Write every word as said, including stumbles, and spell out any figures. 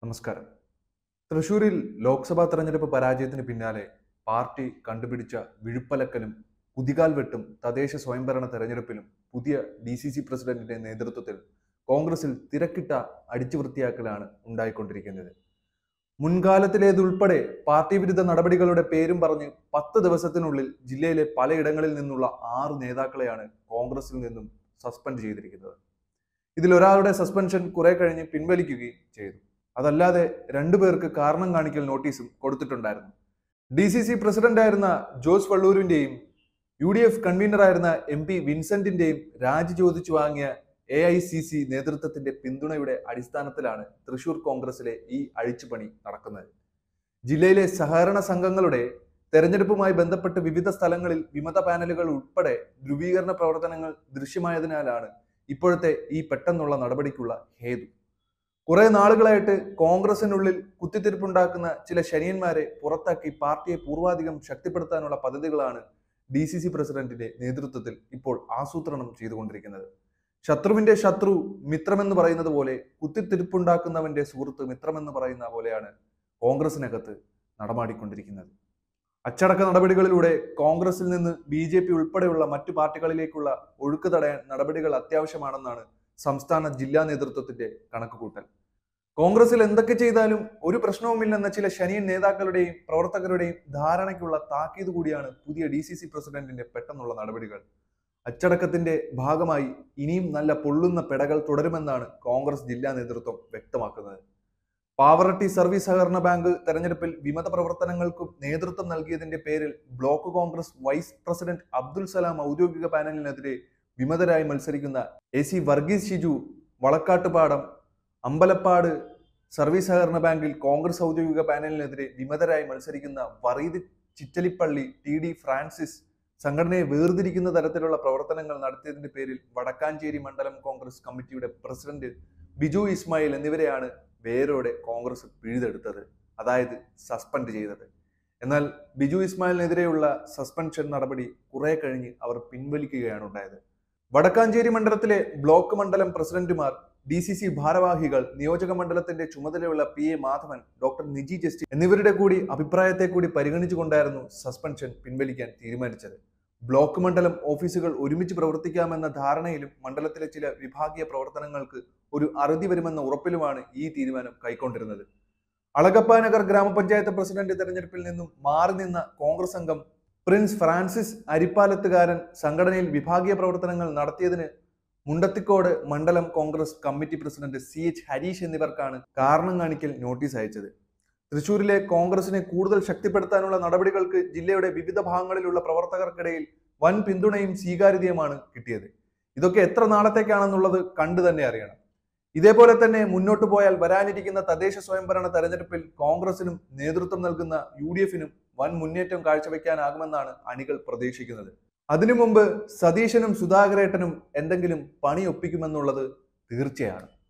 നമസ്കാരം. തൃശൂരിൽ ലോക്സഭാ തെരഞ്ഞെടുപ്പ് പരാജയത്തിന് പിന്നാലെ പാർട്ടി കണ്ടുപിടിച്ച വിഴുപ്പലക്കലും കുതികാൽ വെട്ടും തദ്ദേശ സ്വയംഭരണ തെരഞ്ഞെടുപ്പിലും പുതിയ ഡി സി സി പ്രസിഡന്റിന്റെ നേതൃത്വത്തിൽ കോൺഗ്രസിൽ തിരക്കിട്ട അടിച്ചുവൃത്തിയാക്കലാണ് ഉണ്ടായിക്കൊണ്ടിരിക്കുന്നത്. മുൻകാലത്തിലേതുൾപ്പെടെ പാർട്ടി വിരുദ്ധ നടപടികളുടെ പേരും പറഞ്ഞ് പത്ത് ദിവസത്തിനുള്ളിൽ ജില്ലയിലെ പലയിടങ്ങളിൽ നിന്നുള്ള ആറ് നേതാക്കളെയാണ് കോൺഗ്രസിൽ നിന്നും സസ്പെൻഡ് ചെയ്തിരിക്കുന്നത്. ഇതിലൊരാളുടെ സസ്പെൻഷൻ കുറെ കഴിഞ്ഞ് പിൻവലിക്കുകയും ചെയ്തു. അതല്ലാതെ രണ്ടുപേർക്ക് കാരണം കാണിക്കൽ നോട്ടീസും കൊടുത്തിട്ടുണ്ടായിരുന്നു. ഡി സി സി പ്രസിഡന്റായിരുന്ന ജോസ് വള്ളൂരിന്റെയും യു ഡി എഫ് കൺവീനറായിരുന്ന എം പി വിൻസെന്റിന്റെയും രാജി ചോദിച്ചു വാങ്ങിയ എ ഐ സി സി നേതൃത്വത്തിന്റെ പിന്തുണയുടെ അടിസ്ഥാനത്തിലാണ് തൃശൂർ കോൺഗ്രസിലെ ഈ അഴിച്ചുപണി നടക്കുന്നത്. ജില്ലയിലെ സഹകരണ സംഘങ്ങളുടെ തെരഞ്ഞെടുപ്പുമായി ബന്ധപ്പെട്ട് വിവിധ സ്ഥലങ്ങളിൽ വിമത പാനലുകൾ ഉൾപ്പെടെ ധ്രുവീകരണ പ്രവർത്തനങ്ങൾ ദൃശ്യമായതിനാലാണ് ഇപ്പോഴത്തെ ഈ പെട്ടെന്നുള്ള നടപടിക്കുള്ള ഹേതു. കുറെ നാളുകളായിട്ട് കോൺഗ്രസിനുള്ളിൽ കുത്തിത്തിരിപ്പുണ്ടാക്കുന്ന ചില ശനിയന്മാരെ പുറത്താക്കി പാർട്ടിയെ പൂർവാധികം ശക്തിപ്പെടുത്താനുള്ള പദ്ധതികളാണ് ഡി സി സി പ്രസിഡന്റിന്റെ നേതൃത്വത്തിൽ ഇപ്പോൾ ആസൂത്രണം ചെയ്തുകൊണ്ടിരിക്കുന്നത്. ശത്രുവിന്റെ ശത്രു മിത്രമെന്ന് പറയുന്നത് പോലെ കുത്തിത്തിരിപ്പുണ്ടാക്കുന്നവന്റെ സുഹൃത്ത് മിത്രമെന്ന് പറയുന്ന പോലെയാണ് കോൺഗ്രസിനകത്ത് നടമാടിക്കൊണ്ടിരിക്കുന്നത്. അച്ചടക്ക നടപടികളിലൂടെ കോൺഗ്രസിൽ നിന്ന് ബി ജെ പി ഉൾപ്പെടെയുള്ള മറ്റു പാർട്ടികളിലേക്കുള്ള ഒഴുക്ക് തടയാൻ നടപടികൾ അത്യാവശ്യമാണെന്നാണ് സംസ്ഥാന ജില്ലാ നേതൃത്വത്തിന്റെ കണക്കുകൂട്ടൽ. കോൺഗ്രസിൽ എന്തൊക്കെ ചെയ്താലും ഒരു പ്രശ്നവുമില്ലെന്ന ചില ശനിയൻ നേതാക്കളുടെയും പ്രവർത്തകരുടെയും ധാരണയ്ക്കുള്ള താക്കീത് കൂടിയാണ് പുതിയ ഡി സി സി പ്രസിഡന്റിന്റെ പെട്ടെന്നുള്ള നടപടികൾ. അച്ചടക്കത്തിന്റെ ഭാഗമായി ഇനിയും നല്ല പൊള്ളുന്ന പെടകൾ തുടരുമെന്നാണ് കോൺഗ്രസ് ജില്ലാ നേതൃത്വം വ്യക്തമാക്കുന്നത്. പാവറട്ടി സർവീസ് സഹകരണ ബാങ്ക് തെരഞ്ഞെടുപ്പിൽ വിമത പ്രവർത്തനങ്ങൾക്കും നേതൃത്വം നൽകിയതിന്റെ പേരിൽ block Congress vice president Abdul Salam ഔദ്യോഗിക പാനലിനെതിരെ വിമതരായി മത്സരിക്കുന്ന A C Varghese Shiju Valakkattupadam Ambalappad service സഹകരണ ബാങ്കിൽ കോൺഗ്രസ് ഔദ്യോഗിക പാനലിനെതിരെ വിമതരായി മത്സരിക്കുന്ന വറീദ് ചിറ്റലിപ്പള്ളി ടി ഡി ഫ്രാൻസിസ് സംഘടനയെ വേർതിരിക്കുന്ന തരത്തിലുള്ള പ്രവർത്തനങ്ങൾ നടത്തിയതിന്റെ പേരിൽ വടക്കാഞ്ചേരി മണ്ഡലം കോൺഗ്രസ് കമ്മിറ്റിയുടെ പ്രസിഡന്റ് ബിജു ഇസ്മായിൽ എന്നിവരെയാണ് വേരോടെ കോൺഗ്രസ് പിഴുതെടുത്തത്, അതായത് സസ്പെൻഡ് ചെയ്തത്. എന്നാൽ ബിജു ഇസ്മായിലിനെതിരെയുള്ള സസ്പെൻഷൻ നടപടി കുറെ കഴിഞ്ഞ് അവർ പിൻവലിക്കുകയാണ് ഉണ്ടായത്. വടക്കാഞ്ചേരി മണ്ഡലത്തിലെ ബ്ലോക്ക് മണ്ഡലം പ്രസിഡന്റുമാർ, ഡി സി സി ഭാരവാഹികൾ, നിയോജക മണ്ഡലത്തിന്റെ ചുമതലയുള്ള P A Madhavan, doctor Niji Justin എന്നിവരുടെ കൂടി അഭിപ്രായത്തെ കൂടി പരിഗണിച്ചുകൊണ്ടായിരുന്നു സസ്പെൻഷൻ പിൻവലിക്കാൻ തീരുമാനിച്ചത്. ബ്ലോക്ക് മണ്ഡലം ഓഫീസുകൾ ഒരുമിച്ച് പ്രവർത്തിക്കാമെന്ന ധാരണയിലും മണ്ഡലത്തിലെ ചില വിഭാഗീയ പ്രവർത്തനങ്ങൾക്ക് ഒരു അറുതി വരുമെന്ന ഉറപ്പിലുമാണ് ഈ തീരുമാനം കൈക്കൊണ്ടിരുന്നത്. അളഗപ്പാനഗർ ഗ്രാമപഞ്ചായത്ത് പ്രസിഡന്റ് തെരഞ്ഞെടുപ്പിൽ നിന്നും മാറി നിന്ന കോൺഗ്രസ് അംഗം പ്രിൻസ് ഫ്രാൻസിസ് അരിപ്പാലത്തുകാരൻ സംഘടനയിൽ വിഭാഗീയ പ്രവർത്തനങ്ങൾ നടത്തിയതിന് മുണ്ടത്തിക്കോട് മണ്ഡലം Congress committee president C H Harish എന്നിവർക്കാണ് കാരണം കാണിക്കൽ നോട്ടീസ് അയച്ചത്. തൃശൂരിലെ കോൺഗ്രസിനെ കൂടുതൽ ശക്തിപ്പെടുത്താനുള്ള നടപടികൾക്ക് ജില്ലയുടെ വിവിധ ഭാഗങ്ങളിലുള്ള പ്രവർത്തകർക്കിടയിൽ വൻ പിന്തുണയും സ്വീകാര്യതയുമാണ് കിട്ടിയത്. ഇതൊക്കെ എത്ര നാളത്തേക്കാണെന്നുള്ളത് കണ്ടു തന്നെ അറിയണം. ഇതേപോലെ തന്നെ മുന്നോട്ട് പോയാൽ വരാനിരിക്കുന്ന തദ്ദേശ സ്വയംഭരണ തെരഞ്ഞെടുപ്പിൽ കോൺഗ്രസിനും നേതൃത്വം നൽകുന്ന യു ഡി എഫിനും വൻ മുന്നേറ്റം കാഴ്ചവെക്കാനാകുമെന്നാണ് അണികൾ പ്രതീക്ഷിക്കുന്നത്. അതിനു മുമ്പ് സതീശനും സുധാകരേട്ടനും എന്തെങ്കിലും പണി ഒപ്പിക്കുമെന്നുള്ളത് തീർച്ചയാണ്.